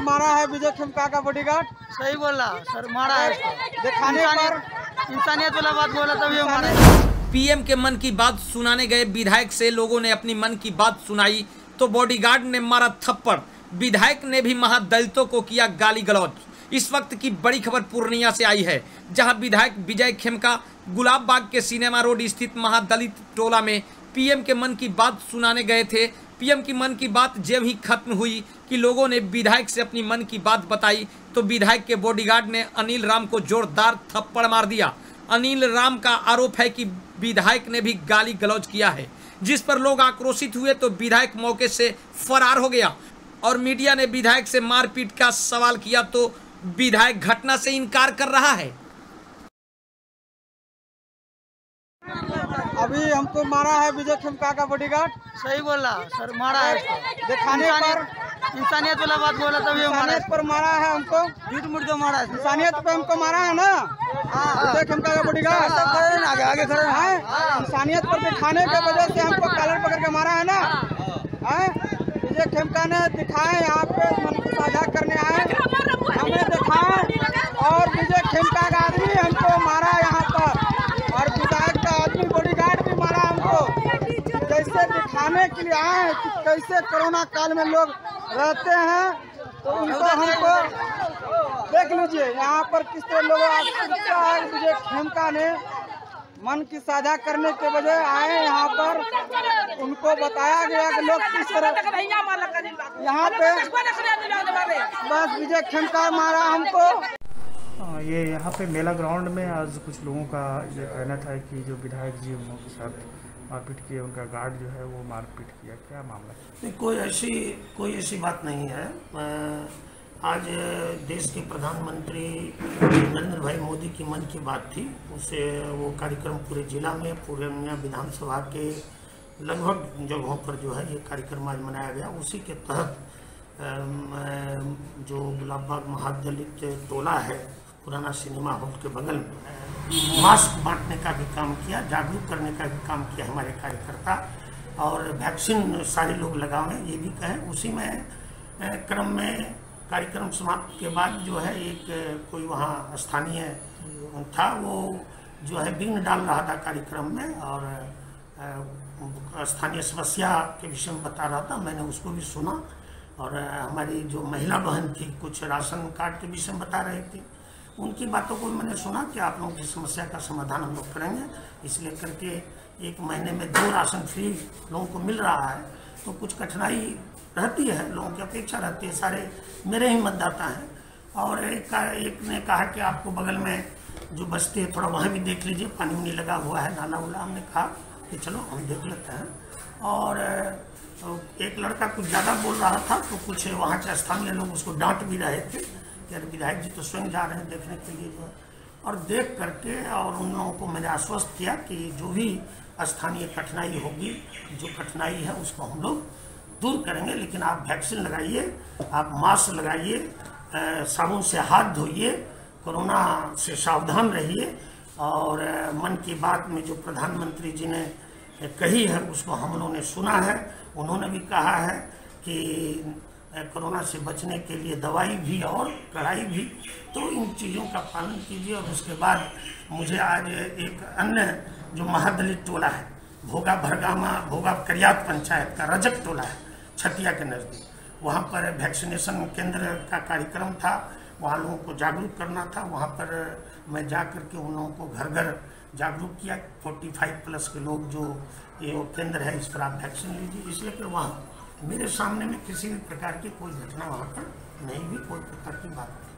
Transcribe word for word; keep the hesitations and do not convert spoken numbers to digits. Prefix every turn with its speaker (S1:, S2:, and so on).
S1: मारा है विजय खेमका का बॉडीगार्ड।
S2: सही बोला सर, मारा है इसको।
S1: दिखाने पर
S2: इंसानियत वाला बात बोला तभी मारा।
S3: पीएम के मन की बात सुनाने गए विधायक से लोगों ने अपनी मन की बात सुनाई तो बॉडीगार्ड ने मारा थप्पड़। विधायक ने भी महादलितों को किया गाली गलौज। इस वक्त की बड़ी खबर पूर्णिया से आई है, जहां विधायक विजय खेमका गुलाब बाग के सिनेमा रोड स्थित महादलित टोला में पीएम के मन की बात सुनाने गए थे। पीएम की मन की बात जब ही खत्म हुई कि लोगों ने विधायक से अपनी मन की बात बताई तो विधायक के बॉडीगार्ड ने अनिल राम को जोरदार थप्पड़ मार दिया। अनिल राम का आरोप है कि विधायक ने भी गाली गलौज किया है, जिस पर लोग आक्रोशित हुए तो विधायक मौके से फरार हो गया और मीडिया ने विधायक से मारपीट का सवाल किया तो विधायक घटना से इनकार कर रहा है।
S1: अभी हमको मारा है विजय खेमका का बॉडीगार्ड।
S2: सही बोला सर, मारा है इसको।
S1: दिखाने पर
S2: इंसानियत वाला बात बोला तभी मारा।
S1: इंसानियत पर मारा है हमको,
S2: झूठ मूठ के मारा है।
S1: इंसानियत पे हमको मारा है ना विजय खेमका का बॉडीगार्ड।
S2: आगे आगे खड़े
S1: हैं इंसानियत पर दिखाने के वजह से हमको कॉलर पकड़ के मारा है ना। हैं विजय खेमका ने दिखाए यहाँ पे मन को साझा करने आए, हमने दिखाया और विजय खेमका का आदमी हमको मारा यहाँ पर और विधायक का आदमी बॉडीगार्ड भी मारा हमको। जैसे दिखाने के लिए आए हैं कि कैसे कोरोना काल में लोग रहते हैं, तो उनको हमको देख लीजिए यहाँ पर किस तरह लोग विजय खेमका ने मन की साझा करने के वजह आए यहाँ पर। उनको बताया गया कि लोग किस तरह यहाँ पे बस विजय खेमका मारा हमको।
S4: ये यहाँ पे मेला ग्राउंड में आज कुछ लोगों का ये कहना था कि जो विधायक जी उनके साथ मारपीट किए, उनका गार्ड जो है वो मारपीट किया, क्या मामला?
S5: नहीं, कोई ऐसी कोई ऐसी बात नहीं है। आज देश के प्रधानमंत्री नरेंद्र भाई मोदी की मन की बात थी, उसे वो कार्यक्रम पूरे जिला में पूर्णिया विधानसभा के लगभग जगहों पर जो है ये कार्यक्रम आज मनाया गया। उसी के तहत जो गुलाब बाग महादलित टोला है पुराना सिनेमा हॉल के बगल में मास्क बांटने का भी काम किया, जागरूक करने का भी काम किया हमारे कार्यकर्ता, और वैक्सीन सारे लोग लगावें ये भी कहें। उसी में क्रम में कार्यक्रम समाप्त के बाद जो है एक कोई वहाँ स्थानीय था, वो जो है विघ्न डाल रहा था कार्यक्रम में और स्थानीय समस्या के विषय में बता रहा था। मैंने उसको भी सुना और हमारी जो महिला बहन थी कुछ राशन कार्ड के विषय में बता रही थी, उनकी बातों को मैंने सुना कि आप लोगों की समस्या का समाधान हम लोग करेंगे, इसलिए करके एक महीने में दो राशन फ्री लोगों को मिल रहा है। तो कुछ कठिनाई रहती है, लोगों की अपेक्षा रहती है, सारे मेरे ही मतदाता हैं। और एक, एक ने कहा कि आपको बगल में जो बस्ती है थोड़ा वहाँ भी देख लीजिए, पानी उनी लगा हुआ है, नाला उला। हमने कहा कि चलो हम देख लेते हैं। और एक लड़का कुछ ज़्यादा बोल रहा था तो कुछ वहाँ के स्थानीय लोग उसको डांट भी रहे थे कि अरे विधायक जी तो स्वयं जा रहे हैं देखने के लिए जो है। और देख करके और उन लोगों को मैंने आश्वस्त किया कि जो भी स्थानीय कठिनाई होगी, जो कठिनाई है उसको हम लोग दूर करेंगे, लेकिन आप वैक्सीन लगाइए, आप मास्क लगाइए, साबुन से हाथ धोइए, कोरोना से सावधान रहिए। और मन की बात में जो प्रधानमंत्री जी ने कही है उसको हम लोगों ने सुना है। उन्होंने भी कहा है कि कोरोना से बचने के लिए दवाई भी और कड़ाई भी, तो इन चीज़ों का पालन कीजिए। और उसके बाद मुझे आज एक अन्य जो महादलित टोला है भोगा भरगामा भोगा करियात पंचायत का रजक टोला है छतिया के नज़दीक, वहाँ पर वैक्सीनेशन केंद्र का कार्यक्रम था, वहाँ लोगों को जागरूक करना था। वहाँ पर मैं जा कर के उन लोगों को घर घर जागरूक किया। पैंतालीस प्लस के लोग जो ये वो केंद्र है इस पर आप वैक्सीन लीजिए, इसलिए कि वहाँ मेरे सामने में किसी भी प्रकार की कोई घटना वहाँ पर नहीं हुई, कोई प्रकार की बात